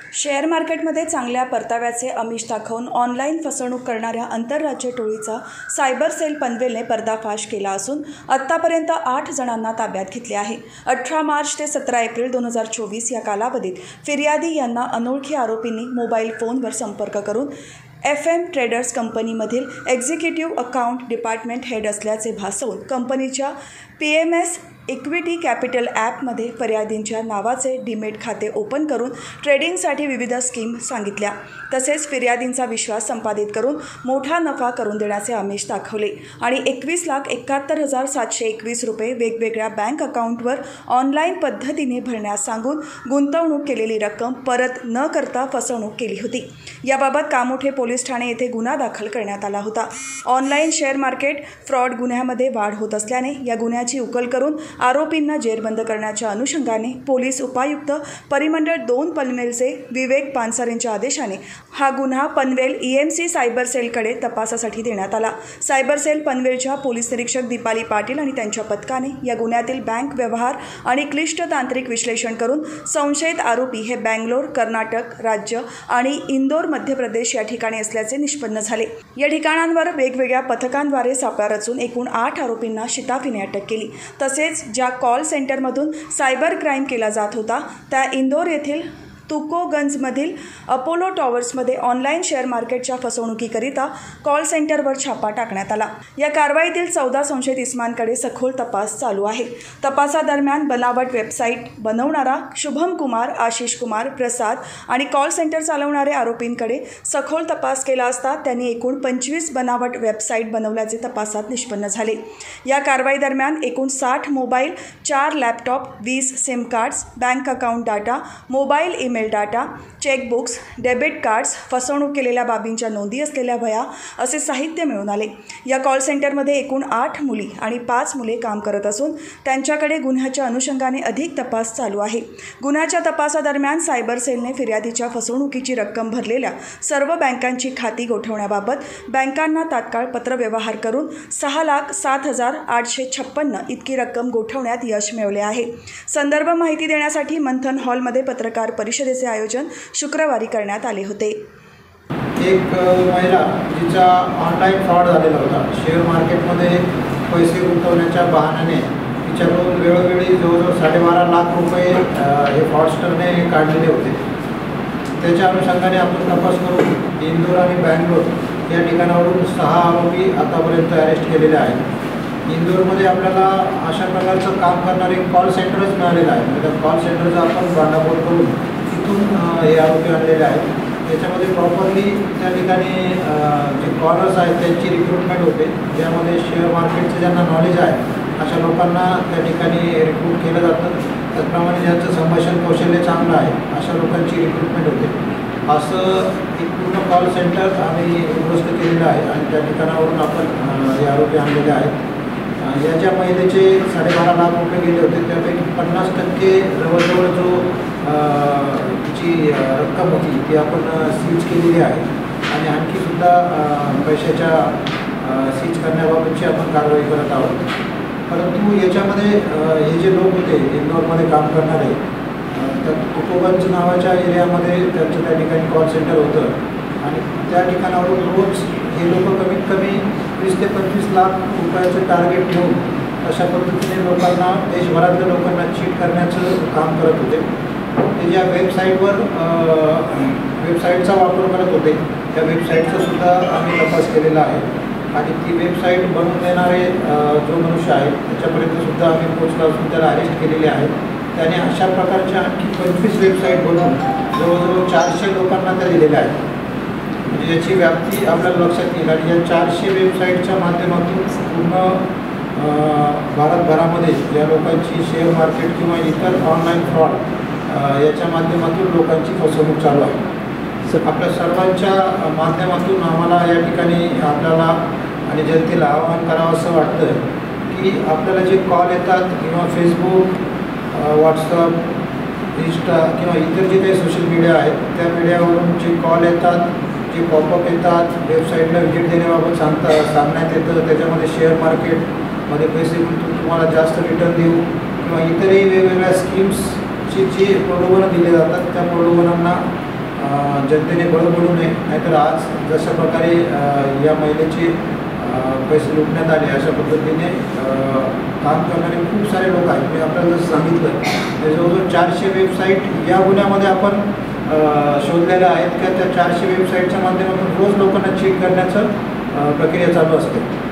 Share मार्केटमध्ये चांगल्या परताव्याचे आमिष दाखवून ऑनलाईन फसवणूक करणाऱ्या आंतरराज्य टोळीचा सायबर सेल पनवेलने पर्दाफाश केला असून आत्तापर्यंत 8 जणांना ताब्यात घेतले आहे। 18 मार्च ते 17 एप्रिल 2024 या कालावधीत फिर्यादी यांना अनोळखी आरोपींनी मोबाईल फोनवर संपर्क करून FM ट्रेडर्स कंपनीमधील एक्झिक्युटिव्ह अकाउंट डिपार्टमेंट हेड असल्याचे भासवून कंपनीच्या PMS इक्विटी कॅपिटल ॲपमध्ये फिर्यादींच्या नावाचे डीमेट खाते ओपन करून ट्रेडिंगसाठी विविध स्कीम सांगितल्या। तसेच फिर्यादींचा विश्वास संपादित करून मोठा नफा करून देण्याचे आमिष दाखवले आणि 21,71,721 रुपये वेगवेगळ्या बँक अकाउंटवर ऑनलाईन पद्धतीने भरण्यास सांगून गुंतवणूक केलेली रक्कम परत न करता फसवणूक केली होती। याबाबत कामोठे पोलीस ठाणे येथे गुन्हा दाखल करण्यात आला होता। ऑनलाईन शेअर मार्केट फ्रॉड गुन्ह्यामध्ये वाढ होत असल्याने या गुन्ह्याची उकल करून आरोपींना जेरबंद करण्याच्या अनुषंगाने पोलीस उपायुक्त परिमंडळ 2 पनवेलचे विवेक पानसरेंच्या आदेशाने हा गुन्हा पनवेल EMC सायबर सेलकडे तपासासाठी देण्यात आला। सायबर सेल पनवेलच्या पोलीस निरीक्षक दीपाली पाटील आणि त्यांच्या पथकाने या गुन्ह्यातील बँक व्यवहार आणि क्लिष्ट तांत्रिक विश्लेषण करून संशयित आरोपी हे बेंगलोर, कर्नाटक राज्य आणि इंदोर, मध्य प्रदेश या ठिकाणी असल्याचे निष्पन्न झाले। या ठिकाणांवर वेगवेगळ्या पथकांद्वारे सापळा रचून एकूण 8 आरोपींना शिताफीने अटक केली। तसेच ज्या कॉल सेंटरमधून सायबर क्राईम केला जात होता त्या इंदोर येथील तुकोगंजमधील अपोलो टॉवर्समध्ये ऑनलाईन शेअर मार्केटच्या फसवणुकीकरिता कॉल सेंटरवर छापा टाकण्यात आला। या कारवाईतील 14 संशयित इस्मांकडे सखोल तपास चालू आहे। तपासादरम्यान बनावट वेबसाईट बनवणारा शुभम कुमार, आशिष कुमार, प्रसाद आणि कॉल सेंटर चालवणारे आरोपींकडे सखोल तपास केला असता त्यांनी एकूण 25 बनावट वेबसाईट बनवल्याचे तपासात निष्पन्न झाले। या कारवाई दरम्यान एकूण 60 mobile, 4 laptop, 20 SIM cards, bank account data, mobile email data, chequebooks, debit cards, फसवणूक केलेल्या बाबींच्या नोंदी असलेल्या वह्या असे साहित्य मिळून आले। या कॉल सेंटरमध्ये एकूण 8 मुली आणि 5 मुले काम करत असून त्यांच्याकडे गुन्ह्याच्या अनुषंगाने अधिक तपास चालू आहे। गुन्ह्याच्या तपासादरम्यान सायबर सेलने फिर्यादीच्या फसवणुकीची रक्कम भरलेल्या सर्व बँकांची खाती गोठवण्याबाबत बँकांना तात्काळ पत्रव्यवहार करून 6,07,856 इतकी रक्कम गोठवण्यात यश मिळवले आहे। संदर्भ माहिती देण्यासाठी मंथन हॉलमध्ये पत्रकार परिषदेचे आयोजन शुक्रवारी करण्यात आले होते। एक महिला जिचा ऑनलाईन फ्रॉड झालेला होता, शेअर मार्केटमध्ये पैसे गुंतवण्याच्या बहाण्याने तिच्याकडून वेळोवेळी जवळजवळ 12.5 लाख रुपये हे फ्रॉडस्टरने काढलेले होते। त्याच्या अनुषंगाने आपण तपास करून इंदोर आणि बँगलोर या ठिकाणावरून 6 आरोपी आतापर्यंत अरेस्ट केलेले आहेत। इंदोरमध्ये आपल्याला अशा प्रकारचं काम करणारे कॉल सेंटरच मिळालेलं आहे। त्या कॉल सेंटरचा आपण भांडाफोड करून तिथून हे आरोपी आणलेले आहेत। त्याच्यामध्ये प्रॉपरली त्या ठिकाणी जे कॉलर्स आहेत त्यांची रिक्रुटमेंट होते, ज्यामध्ये शेअर मार्केटचे ज्यांना नॉलेज आहे अशा लोकांना त्या ठिकाणी रिक्रूट केलं जातं। त्याचप्रमाणे ज्यांचं संभाषण कौशल्य चांगलं आहे अशा लोकांची रिक्रुटमेंट होते। असं एक पूर्ण कॉल सेंटर आम्ही उद्ध्वस्त केलेलं आहे आणि त्या ठिकाणावरून आपण हे आरोपी आणलेले आहेत। याच्या महिलेचे 12.5 लाख रुपये गेले होते, त्यापैकी 50% जवळजवळ जो जी रक्कम होती ती आपण सीज केलेली आहे आणि आणखीसुद्धा पैशाच्या सीज करण्याबाबतची आपण कारवाई करत आहोत। परंतु याच्यामध्ये हे जे लोक होते इंदोरमध्ये काम करणारे, त्या तुकोगंज नावाच्या एरियामध्ये त्यांचं त्या ठिकाणी कॉल सेंटर होतं आणि त्या ठिकाणावरून रोज हे लोक कमीत कमी 20 ते 25 लाख रुपयाचं टार्गेट घेऊन अशा पद्धतीने लोकांना, देशभरातल्या लोकांना चीट करण्याचं काम करत होते। ते ज्या वेबसाईटचा वापर करत होते त्या वेबसाईटचा सुद्धा आम्ही तपास केलेला आहे आणि ती वेबसाईट बनवून देणारे जो मनुष्य आहे त्याच्यापर्यंतसुद्धा आम्ही पोहोचलो असून त्याला अरेस्ट केलेले आहे। त्याने अशा प्रकारच्या आणखी 25 वेबसाईट बनवून जवळजवळ 400 लोकांना त्या दिलेल्या आहेत। म्हणजे याची व्याप्ती आपल्याला लक्षात येईल आणि या 400 वेबसाईटच्या माध्यमातून पूर्ण भारतभरामध्ये या लोकांची शेअर मार्केट किंवा इतर ऑनलाईन फ्रॉड याच्या माध्यमातून लोकांची फसवणूक चालू आहे। आपल्या सर्वांच्या माध्यमातून आम्हाला या ठिकाणी आपल्याला आणि जनतेला आवाहन करावं असं वाटतं की आपल्याला जे कॉल येतात किंवा फेसबुक, व्हॉट्सअप, इंस्टा किंवा इतर जे काही सोशल मीडिया आहेत त्या मीडियावरून जे कॉल येतात, जे पॉपअप येतात, वेबसाईटला व्हिजिट देण्याबाबत सांगण्यात येतं, त्याच्यामध्ये शेअर मार्केटमध्ये पैसे गुंतवून तुम्हाला जास्त रिटर्न देऊ किंवा इतरही वेगवेगळ्या स्कीम्सची जी प्रलोभनं दिले जातात त्या प्रलोभनांना जनतेने बळं पडू नये, नाहीतर आज जशा प्रकारे या महिलेचे पैसे लुटण्यात आले अशा पद्धतीने काम करणारे खूप सारे लोक आहेत. मी आपल्याला जसं सांगितलं ते जवळजवळ 400 वेबसाईट या गुन्ह्यामध्ये आपण शोधलेल्या आहेत. त्या 400 वेबसाईटच्या माध्यमातून रोज लोकांना चेक करण्याचं प्रक्रिया चालू असते.